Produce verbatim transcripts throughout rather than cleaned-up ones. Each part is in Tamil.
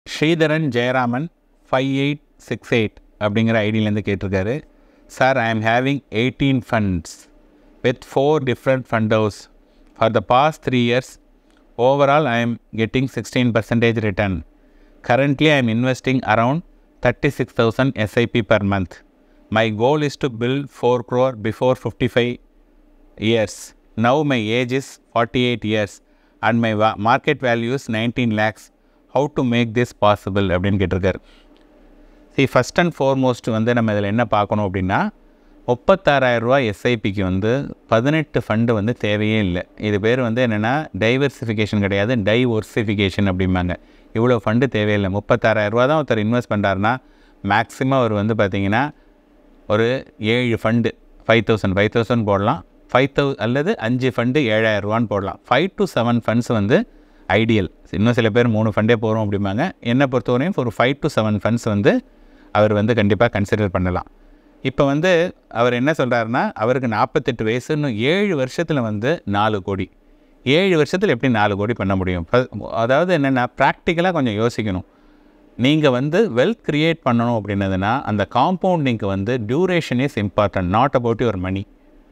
Sridharan Jayaraman five eight six eight அப்படிங்கிற ஐடியிலேருந்து கேட்டிருக்காரு. Sir, I am having eighteen funds with four different fund house for the past three years. Overall I am getting sixteen percentage return. Currently I am investing around thirty-six thousand S I P per month. My goal is to build four crore before fifty-five years. Now my age is forty-eight years and my va- market value is nineteen lakhs. How to make this possible அப்படின்னு கேட்டிருக்காரு. See, first and foremost வந்து நம்ம இதில் என்ன பார்க்கணும் அப்படின்னா, முப்பத்தாறாயிரம் ரூபா எஸ்ஐபிக்கு வந்து பதினெட்டு ஃபண்டு வந்து தேவையே இல்லை. இது பேர் வந்து என்னென்னா டைவர்சிஃபிகேஷன் கிடையாது, டைவர்சிஃபிகேஷன் அப்படிம்பாங்க. இவ்வளோ ஃபண்டு தேவையில்லை. முப்பத்தாறாயிரம் ரூபா தான் ஒருத்தர் இன்வெஸ்ட் பண்ணுறாருனா மேக்ஸிமம் அவர் வந்து பார்த்திங்கன்னா ஒரு ஏழு fund five thousand five thousand போடலாம். ஃபைவ் தௌ அல்லது அஞ்சு ஃபண்டு ஏழாயிரம் ரூபான்னு போடலாம். ஃபைவ் டு செவன் ஃபண்ட்ஸ் வந்து ஐடியல். இன்னும் சில பேர் மூணு ஃபண்டே போகிறோம் அப்படிம்பாங்க. என்னை பொறுத்தவரையும் ஒரு ஃபைவ் டு செவன் ஃபண்ட்ஸ் வந்து அவர் வந்து கண்டிப்பாக கன்சிடர் பண்ணலாம். இப்போ வந்து அவர் என்ன சொல்கிறாருன்னா, அவருக்கு நாற்பத்தெட்டு வயசு, இன்னும் ஏழு வருஷத்தில் வந்து நாலு கோடி ஏழு வருஷத்தில் எப்படி நாலு கோடி பண்ண முடியும்? அதாவது என்னென்னா, ப்ராக்டிக்கலாக கொஞ்சம் யோசிக்கணும். நீங்கள் வந்து வெல்த் க்ரியேட் பண்ணணும் அப்படின்னதுன்னா அந்த காம்பவுண்டிங்க்கு வந்து duration is important, not about your money.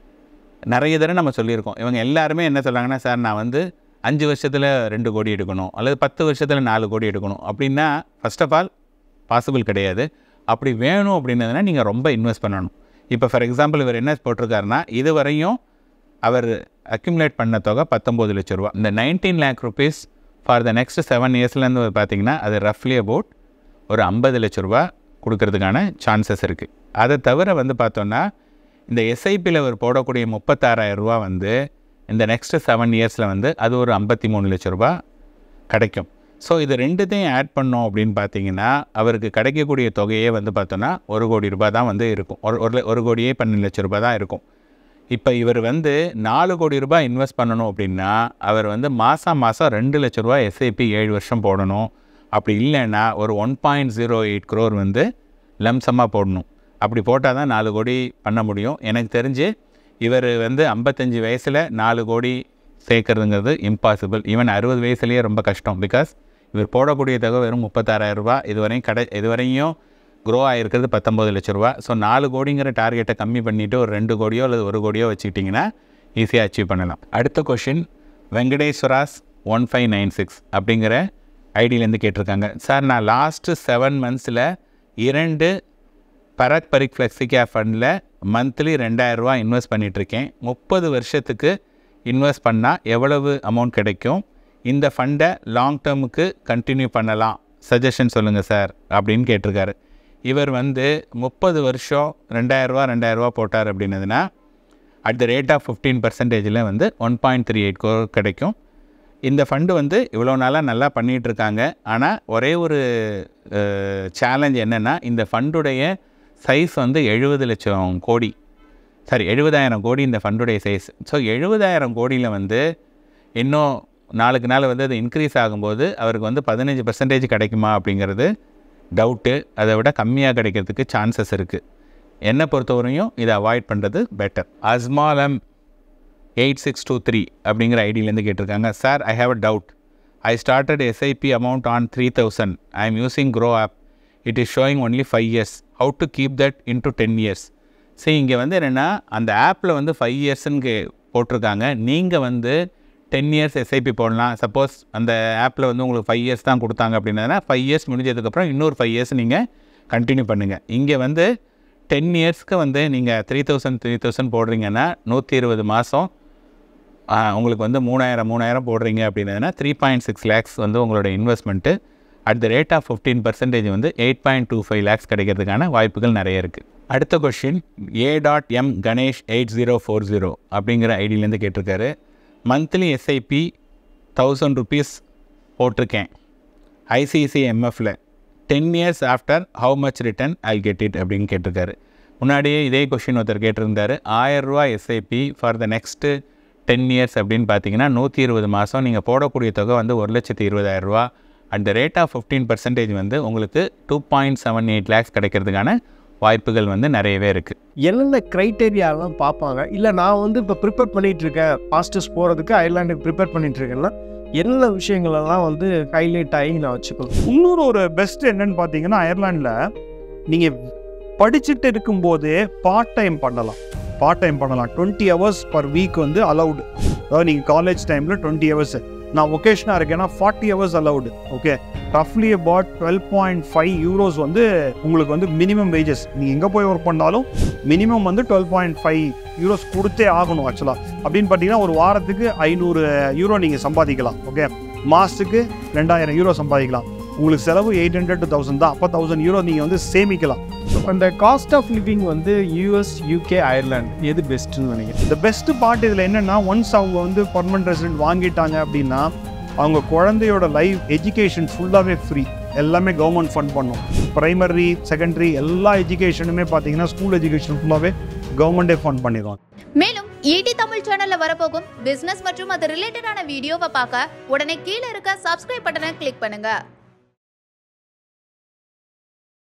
நிறைய தடவை நம்ம சொல்லியிருக்கோம். இவங்க எல்லாருமே என்ன சொல்கிறாங்கன்னா, சார் நான் வந்து அஞ்சு வருஷத்தில் ரெண்டு கோடி எடுக்கணும் அல்லது பத்து வருஷத்தில் நாலு கோடி எடுக்கணும் அப்படின்னா ஃபர்ஸ்ட் ஆஃப் ஆல் பாசிபிள் கிடையாது. அப்படி வேணும் அப்படின்னதுன்னா நீங்கள் ரொம்ப இன்வெஸ்ட் பண்ணணும். இப்போ ஃபார் எக்ஸாம்பிள் இவர் என்ன போட்டிருக்காருன்னா, இது வரையும் அவர் அக்யூமுலேட் பண்ண தொகை பத்தொம்பது லட்ச ரூபா. இந்த nineteen lakh rupees for the next seven இயர்ஸ்லேருந்து பார்த்தீங்கன்னா அது ரஃப்லி அபவுட் ஒரு ஐம்பது லட்ச ரூபா கொடுக்கறதுக்கான சான்சஸ் இருக்குது. அதை தவிர வந்து பார்த்தோன்னா இந்த எஸ்ஐபியில் அவர் போடக்கூடிய முப்பத்தாறாயிரம் ரூபா வந்து இந்த நெக்ஸ்ட்டு செவன் இயர்ஸில் வந்து அது ஒரு ஐம்பத்தி மூணு லட்ச ரூபா கிடைக்கும். ஸோ இது ரெண்டுத்தையும் ஆட் பண்ணோம் அப்படின்னு பார்த்தீங்கன்னா அவருக்கு கிடைக்கக்கூடிய தொகையே வந்து பார்த்தோன்னா ஒரு கோடி ரூபாய் தான் வந்து இருக்கும். ஒரு ஒரு ஒரு கோடியே பன்னெண்டு லட்ச ரூபாய் தான் இருக்கும். இப்போ இவர் வந்து நாலு கோடி ரூபாய் இன்வெஸ்ட் பண்ணணும் அப்படின்னா அவர் வந்து மாதம் மாதம் ரெண்டு லட்ச ரூபா எஸ்ஐபி ஏழு வருஷம் போடணும். அப்படி இல்லைன்னா ஒரு one point zero eight crore வந்து லம்சமாக போடணும். அப்படி போட்டால் தான் நாலு கோடி பண்ண முடியும். எனக்கு தெரிஞ்சு இவர் வந்து ஐம்பத்தஞ்சு வயசில் நாலு கோடி சேர்க்கறதுங்கிறது இம்பாசிபிள். ஈவன் அறுபது வயசுலேயே ரொம்ப கஷ்டம். பிகாஸ் இவர் போடக்கூடிய தொகை வெறும் முப்பத்தாறாயிரம் ரூபா. இதுவரையும் கடை இதுவரையும் க்ரோ ஆகிருக்கிறது பத்தொம்பது லட்ச ரூபா. ஸோ நாலு கோடிங்கிற டார்கெட்டை கம்மி பண்ணிவிட்டு ஒரு ரெண்டு கோடியோ அல்லது ஒரு கோடியோ வச்சுக்கிட்டிங்கன்னா ஈஸியாக அச்சீவ் பண்ணலாம். அடுத்த கொஷின் வெங்கடேஸ்வராஸ் ஒன் ஃபைவ் நைன் சிக்ஸ் அப்படிங்கிற ஐடியிலேருந்து கேட்டிருக்காங்க. சார், நான் லாஸ்ட்டு செவன் மந்த்ஸில் இரண்டு பரக் பரிக் ஃப்ளெக்ஸிகே ஃபண்டில் மந்த்லி ரெண்டாயிரரூவா இன்வெஸ்ட் பண்ணிகிட்ருக்கேன். முப்பது வருஷத்துக்கு இன்வெஸ்ட் பண்ணால் எவ்வளவு அமௌண்ட் கிடைக்கும்? இந்த ஃபண்டை லாங் டேர்முக்கு கண்டினியூ பண்ணலாம், சஜஷன் சொல்லுங்கள் சார் அப்படின்னு கேட்டிருக்காரு. இவர் வந்து முப்பது வருஷம் ரெண்டாயிரரூவா ரெண்டாயிரரூவா போட்டார் அப்படின்னதுன்னா at the rate of fifteen பர்சன்டேஜில் வந்து one point three eight crore கிடைக்கும். இந்த ஃபண்டு வந்து இவ்வளோ நாளாக நல்லா பண்ணிகிட்ருக்காங்க. ஆனால் ஒரே ஒரு சேலஞ்ச் என்னென்னா, இந்த ஃபண்டுடைய சைஸ் வந்து எழுபது லட்சம் கோடி சாரி எழுபதாயிரம் கோடி இந்த ஃபண்டுடைய சைஸ். ஸோ எழுபதாயிரம் கோடியில் வந்து இன்னும் நாளுக்கு நாள் வந்து அது இன்க்ரீஸ் ஆகும்போது அவருக்கு வந்து பதினஞ்சு பர்சன்டேஜ் கிடைக்குமா அப்படிங்கிறது டவுட்டு. அதை விட கம்மியாக கிடைக்கிறதுக்கு சான்சஸ் இருக்குது. என்னை பொறுத்தவரையும் இதை அவாய்ட் பண்ணுறது பெட்டர். அஸ்மாலம் எயிட் சிக்ஸ் டூ த்ரீ அப்படிங்கிற ஐடியிலேருந்து கேட்டிருக்காங்க. Sir, I have a doubt. I started SIP amount on three thousand. I am using Groww app. It is showing only five years. How to keep that into ten years? சரி, இங்கே வந்து என்னென்னா அந்த ஆப்பில் வந்து ஃபைவ் இயர்ஸுன்னு போட்டிருக்காங்க. நீங்கள் வந்து டென் இயர்ஸ் எஸ்ஐபி போடலாம். சப்போஸ் அந்த ஆப்பில் வந்து உங்களுக்கு ஃபைவ் இயர்ஸ் தான் கொடுத்தாங்க அப்படின்னா ஃபைவ் இயர்ஸ் முடிஞ்சதுக்கப்புறம் இன்னொரு ஃபைவ் இயர்ஸ் நீங்கள் கண்டினியூ பண்ணுங்கள். இங்கே வந்து டென் இயர்ஸ்க்கு வந்து நீங்கள் த்ரீ தௌசண்ட் த்ரீ தௌசண்ட் போடுறீங்கன்னா நூற்றி இருபது மாதம் உங்களுக்கு வந்து மூணாயிரம் மூணாயிரம் போடுறீங்க அப்படின்னதுன்னா த்ரீ பாயிண்ட் சிக்ஸ் லேக்ஸ் வந்து உங்களோட investment at the rate of fifteen percentage வந்து eight point two five lakhs கிடைக்கிறதுக்கான வாய்ப்புகள் நிறைய இருக்குது. அடுத்த question A dot M Ganesh eight zero four zero அப்படிங்கிற ஐடியிலேருந்து கேட்டிருக்காரு. மந்த்லி எஸ்ஐபி தௌசண்ட் ருபீஸ் போட்டிருக்கேன் ஐசிஐசிஎம்எஃப்பில். Ten years after how much return I get it அப்படின்னு கேட்டிருக்காரு. முன்னாடியே இதே கொஷின் ஒருத்தர் கேட்டிருந்தார். ஆயிரரூவா SIP for the next ten years அப்படின்னு பார்த்தீங்கன்னா நூற்றி இருபது மாதம் நீங்கள் போடக்கூடிய தொகை வந்து ஒரு லட்சத்தி இருபதாயிரரூவா. At the rate of fifteen percentage வந்து உங்களுக்கு two point seven eight lakhs கிடைக்கிறதுக்கான வாய்ப்புகள் வந்து நிறையவே இருக்குது. என்னென்ன க்ரைட்டேரியாலாம் பார்ப்பாங்க? இல்லை நான் வந்து இப்போ ப்ரிப்பேர் பண்ணிகிட்ருக்கேன் மாஸ்டர்ஸ் போகிறதுக்கு, அயர்லாண்டுக்கு ப்ரிப்பேர் பண்ணிகிட்ருக்கேன்னா என்ன விஷயங்களெல்லாம் வந்து ஹைலைட் ஆகி நான் வச்சுக்கணும். இன்னொரு ஒரு பெஸ்ட் என்னன்னு பார்த்தீங்கன்னா, அயர்லாண்டில் நீங்கள் படிச்சுட்டு இருக்கும்போதே பார்ட் டைம் பண்ணலாம் பார்ட் டைம் பண்ணலாம் டுவெண்ட்டி ஹவர்ஸ் பர் வீக் வந்து அலவுடு. அதாவது நீங்கள் காலேஜ் டைமில் டுவெண்ட்டி ஹவர்ஸ், நான் ஒகேஷனாக இருக்கேன்னா ஃபார்ட்டி ஹவர்ஸ் அலவுடு. ஓகே, ரஃப்லி about twelve point five euros வந்து உங்களுக்கு வந்து மினிமம் வேஜஸ். நீங்கள் எங்கே போய் ஒர்க் பண்ணாலும் மினிமம் வந்து டுவெல் பாயிண்ட் ஃபைவ் யூரோஸ் கொடுத்தே ஆகணும் ஆக்சுவலாக. அப்படின்னு பார்த்தீங்கன்னா ஒரு வாரத்துக்கு ஐநூறு யூரோ நீங்கள் சம்பாதிக்கலாம். ஓகே, மாதத்துக்கு ரெண்டாயிரம் யூரோ சம்பாதிக்கலாம். உங்களுக்கு செலவு எயிட் ஹண்ட்ரட் டு தௌசண்ட் தான். அப்போ தௌசண்ட் யூரோ நீங்கள் வந்து சேமிக்கலாம். அந்த காஸ்ட் ஆஃப் லிவிங் வந்து யூஎஸ், யூகே, அயர்லாந்து எது பெஸ்ட்டுன்னு நினைக்கிறேன்? இந்த பெஸ்ட் பார்ட் இதில் என்னென்னா, ஒன்ஸ் அவங்க வந்து பர்மனன்ட் ரெசிடென்ட் வாங்கிட்டாங்க அப்படின்னா அவங்க குழந்தையோட லைஃப் எஜுகேஷன் ஃபுல்லாகவே ஃப்ரீ. எல்லாமே கவர்மெண்ட் ஃபண்ட் பண்ணும். ப்ரைமரி, செகண்டரி எல்லா எஜுகேஷனுமே பார்த்தீங்கன்னா ஸ்கூல் எஜுகேஷன் ஃபுல்லாகவே கவர்மெண்டே ஃபண்ட் பண்ணிடுவாங்க. மேலும் ஈடி தமிழ் சேனல்ல வரப்போகும் பிசினஸ் மற்றும் அது ரிலேட்டடான வீடியோவை பார்க்க உடனே கீழே இருக்க சப்ஸ்கிரைப் பட்டனை கிளிக் பண்ணுங்க.